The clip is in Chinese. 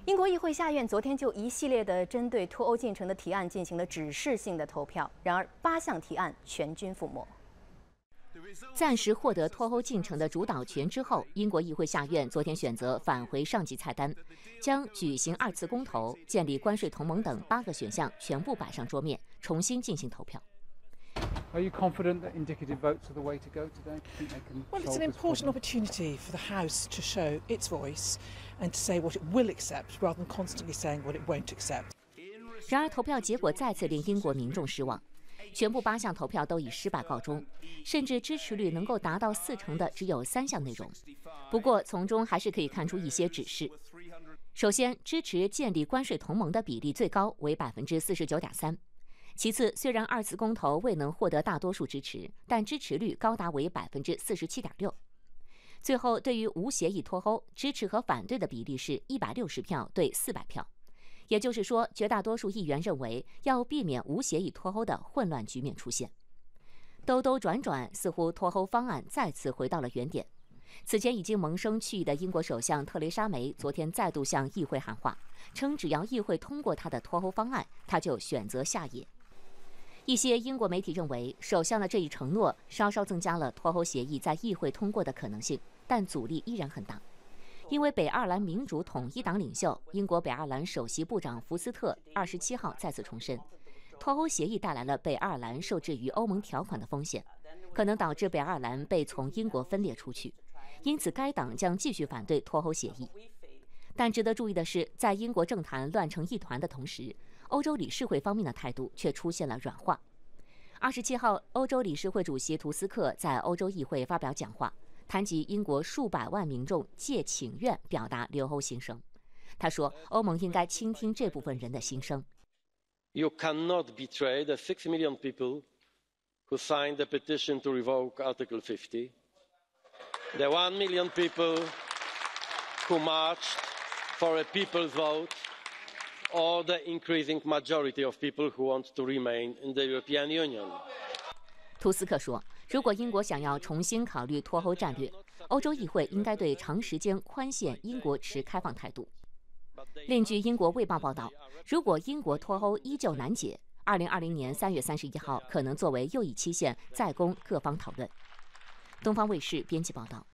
英国议会下院昨天就一系列的针对脱欧进程的提案进行了指示性的投票，然而8项提案全军覆没。 暂时获得脱欧进程的主导权之后，英国议会下院昨天选择返回上级菜单，将举行2次公投、建立关税同盟等8个选项全部摆上桌面，重新进行投票。 Are you confident that indicative votes are the way to go today? Well, it's an important opportunity for the House to show its voice and to say what it will accept rather than constantly saying what it won't accept. 然而，投票结果再次令英国民众失望，全部8项投票都以失败告终，甚至支持率能够达到40%的只有3项内容。不过，从中还是可以看出一些指示。首先，支持建立关税同盟的比例最高为49.3%。其次，虽然2次公投未能获得大多数支持，但支持率高达为47.6%。最后，对于无协议脱欧，支持和反对的比例是160票对400票，也就是说，绝大多数议员认为要避免无协议脱欧的混乱局面出现。兜兜转转，似乎脱欧方案再次回到了原点。此前已经萌生去意的英国首相特蕾莎梅昨天再度向议会喊话，称只要议会通过她的脱欧方案，她就选择下野。一些英国媒体认为，首相的这一承诺稍稍增加了脱欧协议在议会通过的可能性，但阻力依然很大。因为北爱尔兰民主统一党领袖、英国北爱尔兰首席部长福斯特27号再次重申，脱欧协议带来了北爱尔兰受制于欧盟条款的风险，可能导致北爱尔兰被从英国分裂出去，因此该党将继续反对脱欧协议。但值得注意的是，在英国政坛乱成一团的同时，欧洲理事会方面的态度却出现了软化。27号，欧洲理事会主席图斯克在欧洲议会发表讲话，谈及英国数百万民众借请愿表达留欧心声。他说，欧盟应该倾听这部分人的心声。 You cannot betray the 6 million people who signed the petition to revoke Article 50, the 1 million people who marched for a people's vote, or the increasing majority of people who want to remain in the European Union. 图斯克说，如果英国想要重新考虑脱欧战略，欧洲议会应该对长时间宽限英国持开放态度。另据英国《卫报》报道，如果英国脱欧依旧难解，2020年3月31号可能作为又一期限再供各方讨论。东方卫视编辑报道。